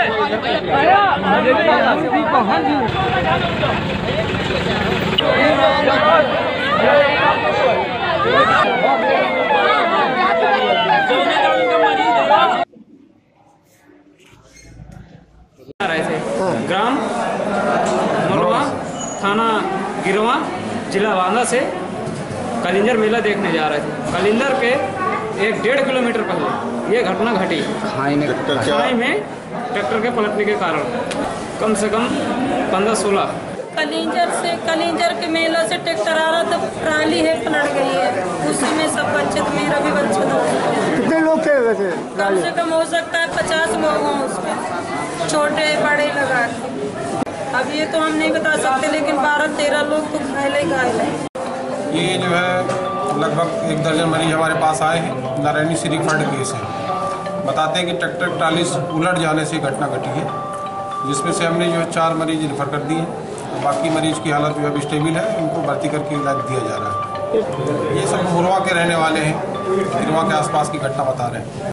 ग्राम मलवा, थाना गिरवा, जिला बांदा से कलिंजर मेला देखने जा रहे थे। कलिंजर के 1-1.5 किलोमीटर पहले ये घटना घटी। खाई में ट्रैक्टर के पलटने के कारण कम से कम 15-16 कलिंजर के मेला से ट्रैक्टर आ रहा था, ट्राली है पलट गई है, उसी में सब बच्चे, तो मेरा भी बच्चा था। कितने लोग थे वैसे? कम से कम हो सकता है 50 लोग हों उसमें, छोटे बड़े लगा के। अब ये तो हम नहीं बता सकते, लेकिन 12-13 लोग तो घायल है। ये जो है लगभग 1 दर्जन मरीज हमारे पास आए हैं। नारायणी श्रीखंड केस है। बताते हैं कि ट्रैक्टर ट्राली उलट जाने से घटना घटी है, जिसमें से हमने जो है 4 मरीज रेफर कर दिए हैं। बाकी मरीज की हालत जो है स्टेबल है, उनको भर्ती करके इलाज दिया जा रहा है। ये सब गिरवा के रहने वाले हैं, गिरवा के आसपास की घटना बता रहे हैं।